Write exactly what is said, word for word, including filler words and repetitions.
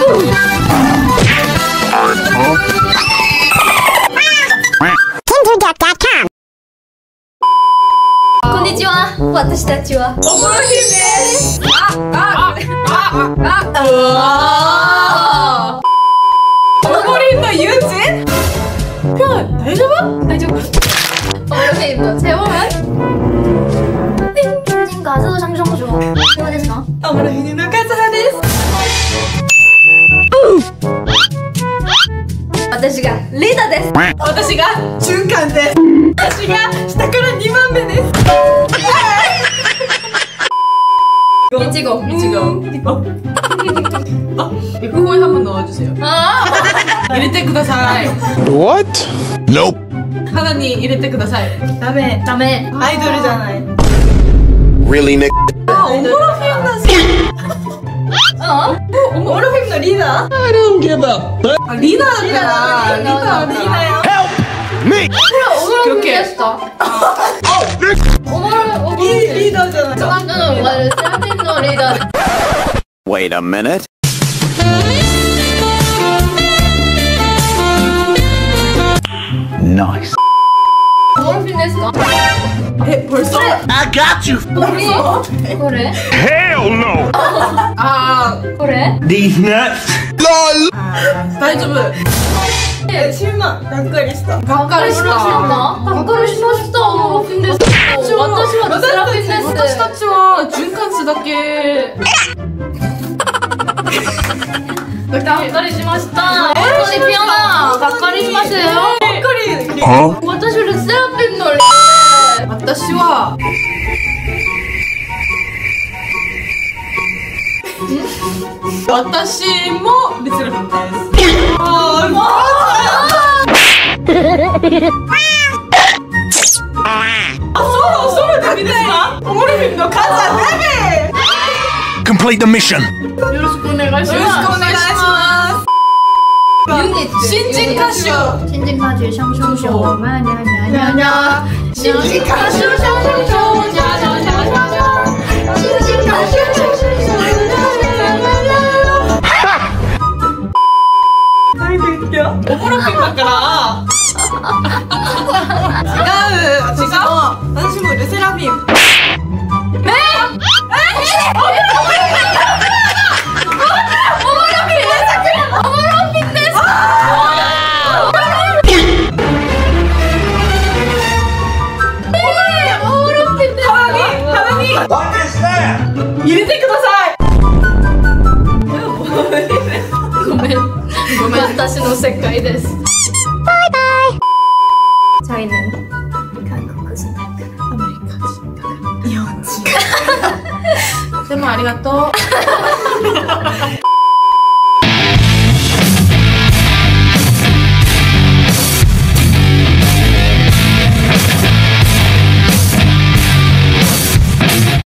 こんにちは。私たちはおもろひんです。あああああ。おもろひんのユンジン？今日大丈夫？大丈夫？おもろひんのチェウォン？最近가수 상승 중。どうですか？おもろひんのカズハです。私がリーダーです。私が中間です。私が下からにばんめです。いちご、いちご。아, 후보에 한번 넣어주세요. 아, 入れてください. What? Nope. 하나니 入れてください. 다음에, 다음에 아이돌이잖아요. Really, Nick? 아, 오모로핌 어? 오모로핌 리더? I don't give a fuck. 아, 리더잖아. 리더, 리더요. Help me. 그래, 오모로핌 됐어. 오모로, 오모로핌 리더잖아. 저한테는 오늘 세라핌 리더. Wait a minute. Nice. 오모로핌 됐어? 에, 벌써? I got you. 벌써? 그래? Hell no. 아, 그래? These nuts. LOL. 아, 다이저브. 예, 실망. 낯가리した. 낯가리した. 낯가리しました. 오모로핌です. 私はセラフィムです. 私たちは循環詞だけ. がっかりしました。本当にピアノがっかりしましたよ。がっかり。私はセラフィムのリーダー。私は私もレセラフィムです。ああ、もう。あ、そうそうだみたいな。オモロフィムの数はダメ。 Complete the mission. よろしくお願いします。よろしくお願いします。ユニット。新人歌手。新人歌手。上上上。我们呀呀呀呀。新人歌手。上上上。呀呀呀呀呀。新人歌手。上上上。呀呀呀や。何で言ってよ。おもろくだから。違う。違う。私もレセラフィム。え？入れてください。ごめん、ごめん、私の世界です。バイバイ。チャイナ、韓国人だから、アメリカ人だから、日本人。でもありがとう。